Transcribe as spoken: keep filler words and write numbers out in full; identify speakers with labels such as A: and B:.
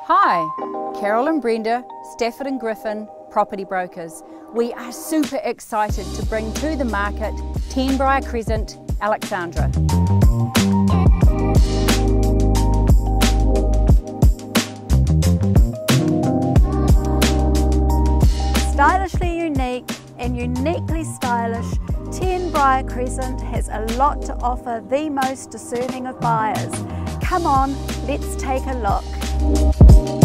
A: Hi, Carol and Brenda, Stafford and Griffin, property brokers. We are super excited to bring to the market ten Briar Crescent, Alexandra.
B: Stylishly unique and uniquely stylish, ten Briar Crescent has a lot to offer the most discerning of buyers. Come on, let's take a look.